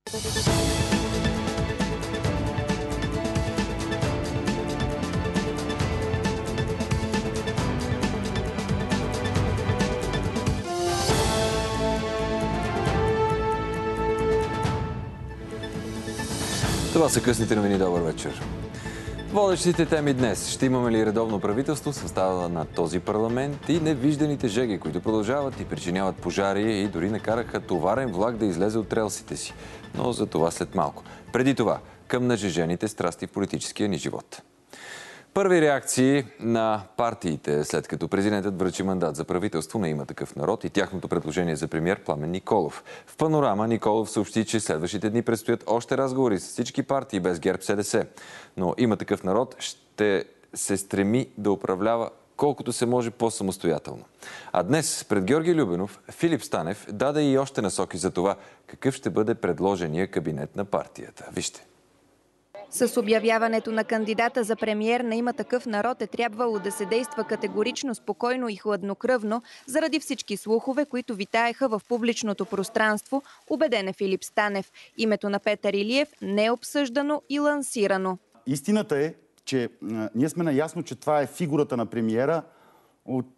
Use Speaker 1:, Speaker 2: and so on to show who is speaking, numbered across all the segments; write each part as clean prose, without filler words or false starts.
Speaker 1: Това са късните новини. Добър вечер. Водещите теми днес. Ще имаме ли редовно правителство в състава на този парламент и невижданите жеги, които продължават и причиняват пожари и дори накараха товарен влак да излезе от релсите си. Но за това след малко. Преди това, към нажежените страсти в политическия ни живот. Първи реакции на партиите, след като президентът връчи мандат за правителство на Има такъв народ и тяхното предложение за премиер Пламен Николов. В Панорама Николов съобщи, че следващите дни предстоят още разговори с всички партии без ГЕРБ-СДС. Но Има такъв народ ще се стреми да управлява колкото се може по-самостоятелно. А днес пред Георги Любенов Филип Станев даде и още насоки за това какъв ще бъде предложения кабинет на партията. Вижте.
Speaker 2: С обявяването на кандидата за премиер на Има такъв народ е трябвало да се действа категорично, спокойно и хладнокръвно, заради всички слухове, които витаеха в публичното пространство, убеден е Филип Станев. Името на Петър Илиев не е обсъждано и лансирано.
Speaker 3: Истината е, че ние сме наясно, че това е фигурата на премиера от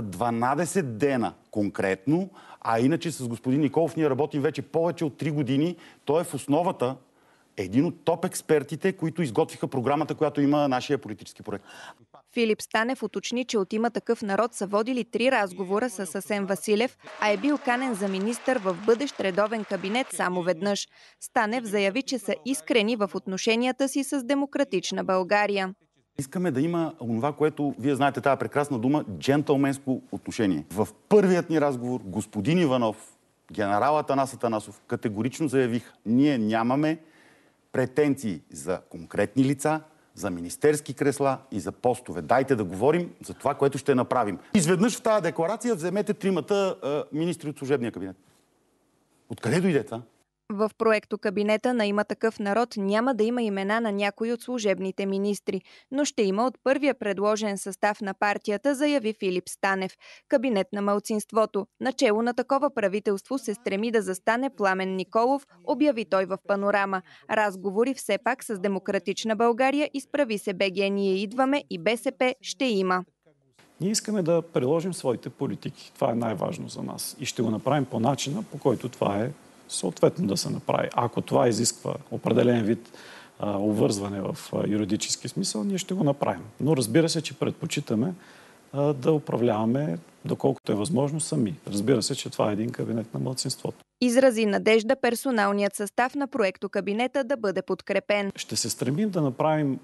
Speaker 3: 12 дена конкретно, а иначе с господин Николов ние работим вече повече от 3 години. Той е в основата, един от топ експертите, които изготвиха програмата, която има нашия политически проект.
Speaker 2: Филип Станев уточни, че от Има такъв народ са водили 3 разговора с Асен Василев, а е бил канен за министър в бъдещ редовен кабинет само веднъж. Станев заяви, че са искрени в отношенията си с Демократична България.
Speaker 3: Искаме да има това, което вие знаете, тази прекрасна дума, джентълменско отношение. В първият ни разговор господин Иванов, генерал Атанас Атанасов категорично заявих, ние нямаме претенции за конкретни лица, за министерски кресла и за постове. Дайте да говорим за това, което ще направим. Изведнъж в тази декларация вземете 3 министри от служебния кабинет. Откъде дойде това?
Speaker 2: В проекто кабинета на Има такъв народ няма да има имена на някои от служебните министри, но ще има от първия предложен състав на партията, заяви Филип Станев. Кабинет на малцинството. Начело на такова правителство се стреми да застане Пламен Николов, обяви той в Панорама. Разговори все пак с Демократична България, Изправи се БГ, Ние идваме и БСП ще има.
Speaker 4: Ние искаме да приложим своите политики. Това е най-важно за нас. И ще го направим по начина, по който това е съответно да се направи. Ако това изисква определен вид обвързване в юридически смисъл, ние ще го направим. Но разбира се, че предпочитаме да управляваме, доколкото е възможно, сами. Разбира се, че това е един кабинет на малцинството.
Speaker 2: Изрази надежда персоналният състав на проекто кабинета да бъде подкрепен.
Speaker 4: Ще се стремим да направим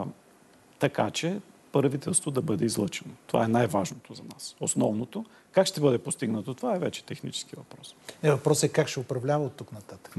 Speaker 4: така, че правителство да бъде излъчено. Това е най-важното за нас. Основното. Как ще бъде постигнато? Това е вече технически въпрос.
Speaker 5: Въпросът е как ще управлява от тук нататък.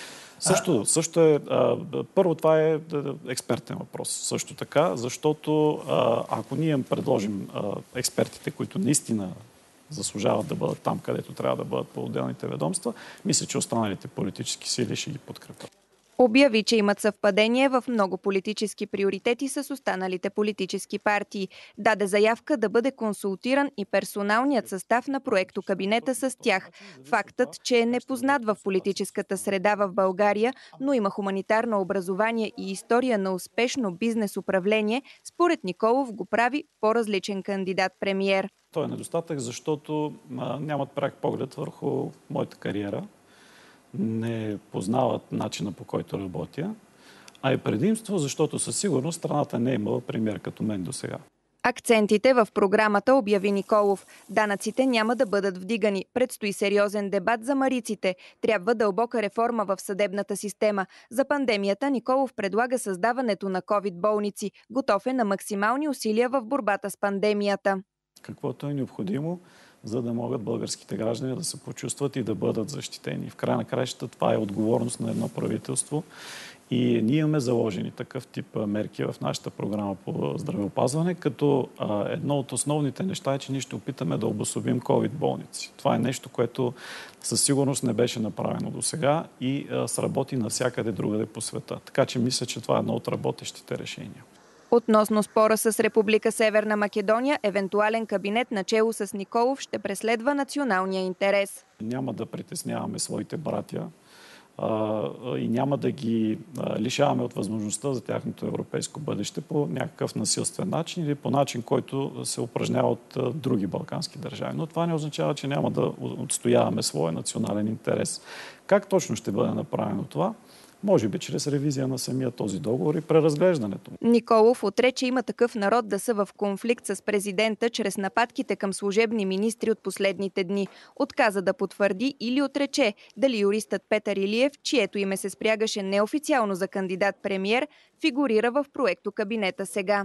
Speaker 4: Също е, първо това е експертен въпрос. Също така, защото ако ние предложим експертите, които наистина заслужават да бъдат там, където трябва да бъдат по отделните ведомства, мисля, че останалите политически сили ще ги подкрепят.
Speaker 2: Обяви, че имат съвпадение в много политически приоритети с останалите политически партии. Даде заявка да бъде консултиран и персоналният състав на проекто кабинета с тях. Фактът, че е непознат в политическата среда в България, но има хуманитарно образование и история на успешно бизнес управление, според Николов го прави по-различен кандидат-премиер.
Speaker 4: Той е недостатък, защото нямат пряк поглед върху моята кариера. Не познават начина, по който работя, а е предимство, защото със сигурност страната не е имала премиер като мен до сега.
Speaker 2: Акцентите в програмата обяви Николов. Данъците няма да бъдат вдигани. Предстои сериозен дебат за мариците. Трябва дълбока реформа в съдебната система. За пандемията Николов предлага създаването на ковид-болници. Готов е на максимални усилия в борбата с пандемията.
Speaker 4: Каквото е необходимо, за да могат българските граждани да се почувстват и да бъдат защитени. В края на краищата това е отговорност на едно правителство и ние имаме заложени такъв тип мерки в нашата програма по здравеопазване, като едно от основните неща е, че ние ще опитаме да обособим ковид-болници. Това е нещо, което със сигурност не беше направено до сега и сработи навсякъде другаде по света. Така че мисля, че това е едно от работещите решения.
Speaker 2: Относно спора с Република Северна Македония, евентуален кабинет начело с Николов ще преследва националния интерес.
Speaker 4: Няма да притесняваме своите братя и няма да ги лишаваме от възможността за тяхното европейско бъдеще по някакъв насилствен начин или по начин, който се упражнява от други балкански държави. Но това не означава, че няма да отстояваме своя национален интерес. Как точно ще бъде направено това? Може би чрез ревизия на самия този договор и преразглеждането.
Speaker 2: Николов отрече Има такъв народ да са в конфликт с президента чрез нападките към служебни министри от последните дни. Отказа да потвърди или отрече дали юристът Петър Илиев, чието име се спрягаше неофициално за кандидат-премиер, фигурира в проекто кабинета сега.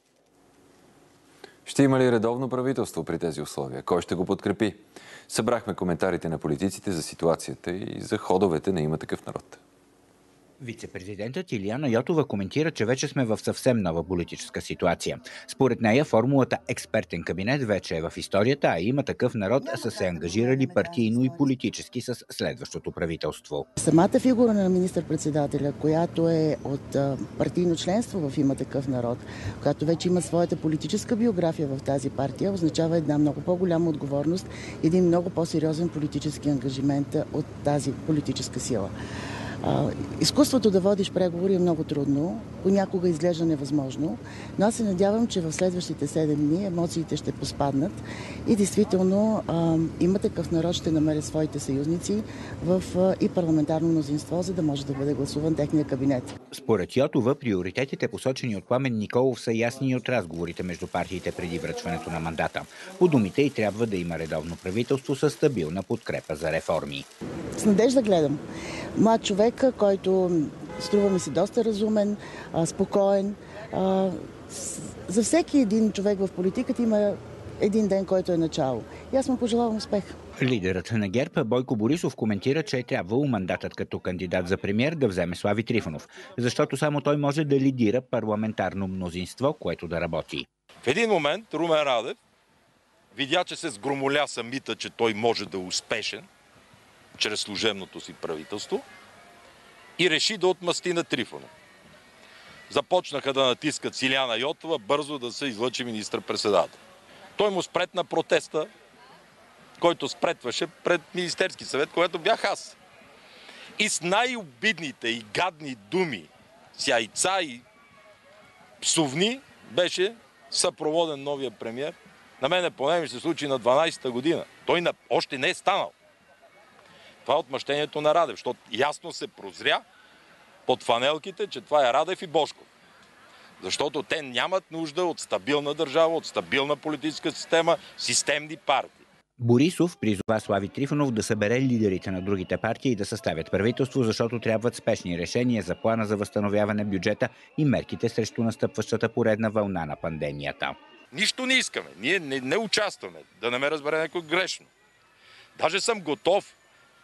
Speaker 1: Ще има ли редовно правителство при тези условия? Кой ще го подкрепи? Събрахме коментарите на политиците за ситуацията и за ходовете на Има такъв народ.
Speaker 6: Вице-президентът Илияна Йотова коментира, че вече сме в съвсем нова политическа ситуация. Според нея формулата експертен кабинет вече е в историята, а Има такъв народ са се ангажирали партийно и политически с следващото правителство.
Speaker 7: Самата фигура на министър-председателя, която е от партийно членство в Има такъв народ, която вече има своята политическа биография в тази партия, означава една много по-голяма отговорност, един много по-сериозен политически ангажимент от тази политическа сила. Изкуството да водиш преговори е много трудно, понякога изглежда невъзможно, но аз се надявам, че в следващите 7 дни емоциите ще поспаднат и действително Има такъв народ ще намери своите съюзници в и парламентарно мнозинство, за да може да бъде гласуван техния кабинет.
Speaker 6: Според Йотова, приоритетите, посочени от Пламен Николов, са ясни и от разговорите между партиите преди връчването на мандата. По думите й трябва да има редовно правителство със стабилна подкрепа за реформи.
Speaker 7: С надежда гледам. Млад човек, който струва ми се доста разумен, спокоен. За всеки един човек в политиката има един ден, който е начало. И аз му пожелавам успех.
Speaker 6: Лидерът на ГЕРБ Бойко Борисов коментира, че е трябвало мандатът като кандидат за премиер да вземе Слави Трифонов, защото само той може да лидира парламентарно мнозинство, което да работи.
Speaker 8: В един момент Румен Радев видя, че се сгромоля самита, че той може да е успешен чрез служебното си правителство и реши да отмъсти на Трифонов. Започнаха да натискат Илияна Йотова бързо да се излъчи министър-председател. Той му спретна протеста, който спретваше пред Министерски съвет, което бях аз. И с най-обидните и гадни думи, с яйца и псовни, беше съпроводен новия премиер. На мене поне ми се случи на 12-та година. Той още не е станал. Това е отмъщението на Радев, защото ясно се прозря под фанелките, че това е Радев и Божков. Защото те нямат нужда от стабилна държава, от стабилна политическа система, системни партии.
Speaker 6: Борисов призова Слави Трифонов да събере лидерите на другите партии и да съставят правителство, защото трябват спешни решения за плана за възстановяване бюджета и мерките срещу настъпващата поредна вълна на пандемията.
Speaker 8: Нищо не искаме. Ние не участваме. Да не ме разбере някой грешно. Даже съм готов.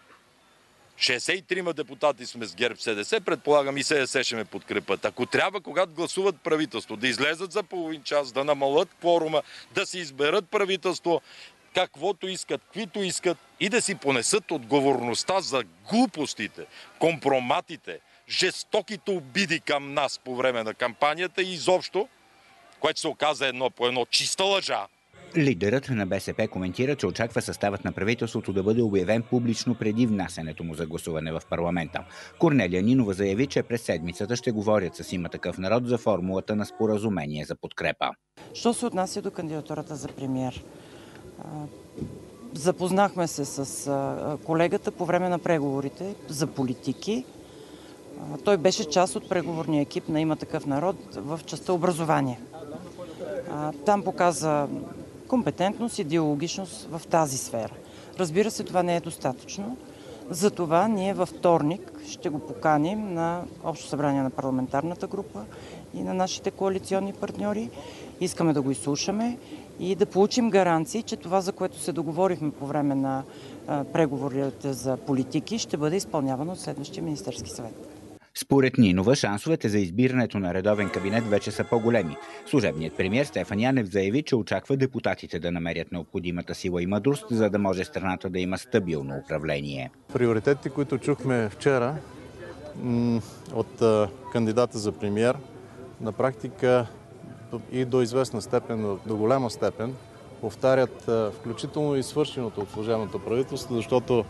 Speaker 8: 63 депутати сме с ГЕРБ СДС, предполагам и СДС ще ме подкрепят. Ако трябва, когато гласуват правителство, да излезат за половин час, да намалят кворума, да си изберат правителство, каквото искат, каквито искат и да си понесат отговорността за глупостите, компроматите, жестоките обиди към нас по време на кампанията и изобщо, което се оказа едно по едно чиста лъжа.
Speaker 6: Лидерът на БСП коментира, че очаква съставът на правителството да бъде обявен публично преди внасянето му за гласуване в парламента. Корнелия Нинова заяви, че през седмицата ще говорят с Има такъв народ за формулата на споразумение за подкрепа.
Speaker 9: Що се отнася до кандидатурата за премиер? Запознахме се с колегата по време на преговорите за политики. Той беше част от преговорния екип на Има такъв народ в частта образование. Там показа компетентност и диалогичност в тази сфера. Разбира се, това не е достатъчно. Затова ние във вторник ще го поканим на Общо събрание на парламентарната група и на нашите коалиционни партньори. Искаме да го изслушаме и да получим гаранции, че това, за което се договорихме по време на преговорите за политики, ще бъде изпълнявано от следващия Министерски съвет.
Speaker 6: Според Нинова, шансовете за избирането на редовен кабинет вече са по-големи. Служебният премиер Стефан Янев заяви, че очаква депутатите да намерят необходимата сила и мъдрост, за да може страната да има стабилно управление.
Speaker 10: Приоритетите, които чухме вчера от кандидата за премиер, на практика и до известна степен, до голяма степен, повтарят включително и свършеното от служебното правителство, защото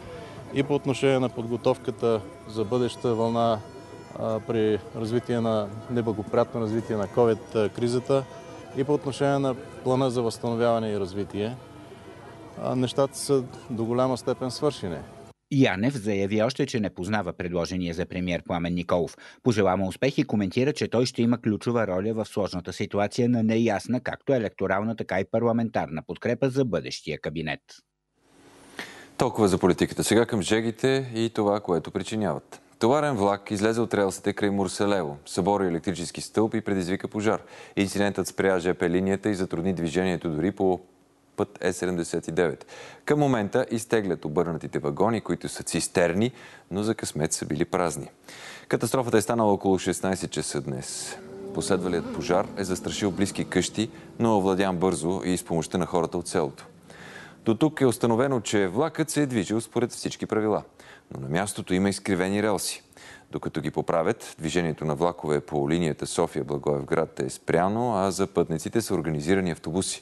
Speaker 10: и по отношение на подготовката за бъдеща вълна при развитие на неблагоприятно развитие на COVID-кризата и по отношение на плана за възстановяване и развитие. Нещата са до голяма степен свършени.
Speaker 6: Янев заяви още, че не познава предложения за премиер Пламен Николов. Пожела му успех и коментира, че той ще има ключова роля в сложната ситуация на неясна както електорална, така и парламентарна подкрепа за бъдещия кабинет.
Speaker 1: Толкова за политиката. Сега към жегите и това, което причиняват. Товарен влак излезе от релсите край Мурселево, събори електрически стълб и предизвика пожар. Инцидентът спря ЖП линията и затрудни движението дори по път Е79. Към момента изтеглят обърнатите вагони, които са цистерни, но за късмет са били празни. Катастрофата е станала около 16 часа днес. Последвалият пожар е застрашил близки къщи, но овладян бързо и с помощта на хората от селото. До тук е установено, че влакът се е движил според всички правила, но на мястото има изкривени релси. Докато ги поправят, движението на влакове по линията София-Благоевград е спряно, а за пътниците са организирани автобуси.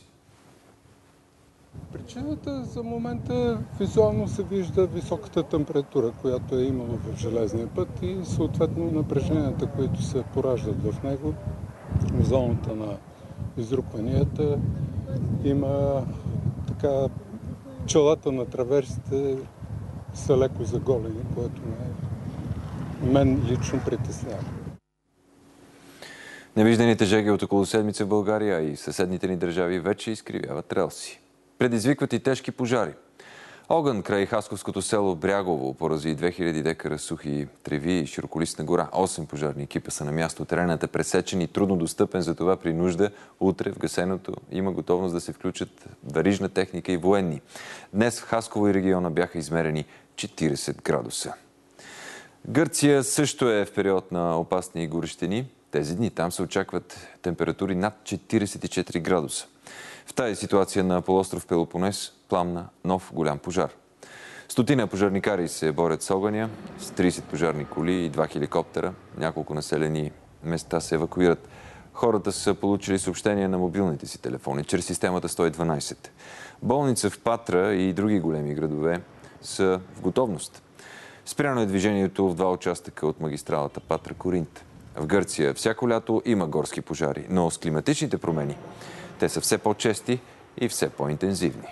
Speaker 11: Причината за момента визуално се вижда високата температура, която е имала в железния път и съответно напреженията, които се пораждат в него. В зоната на изрупванията има така, челата на траверсите са леко заголени, което мен лично притеснява.
Speaker 1: Невижданите жеги от около седмица в България и съседните ни държави вече изкривяват релси. Предизвикват и тежки пожари. Огън край хасковското село Брягово порази 2000 декара сухи треви и широколистна гора. 8 пожарни екипа са на място. Теренът е пресечен и трудно достъпен, за това при нужда утре в гасеното има готовност да се включат верижна техника и военни. Днес в Хасково и региона бяха измерени 40 градуса. Гърция също е в период на опасни горещини. Тези дни там се очакват температури над 44 градуса. В тази ситуация на полуостров Пелопонес пламна нов голям пожар. Стотина пожарникари се борят с огъня, с 30 пожарни коли и 2 хеликоптера. Няколко населени места се евакуират. Хората са получили съобщения на мобилните си телефони чрез системата 112. Болница в Патра и други големи градове са в готовност. Спряно е движението в 2 участъка от магистралата Патра-Коринт. В Гърция всяко лято има горски пожари, но с климатичните промени те са все по-чести и все по-интензивни.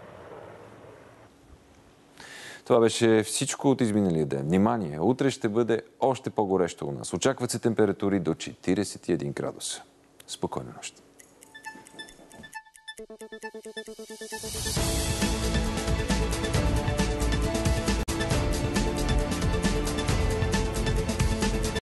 Speaker 1: Това беше всичко от изминалия ден. Внимание! Утре ще бъде още по-горещо у нас. Очакват се температури до 41 градуса. Спокойна нощ!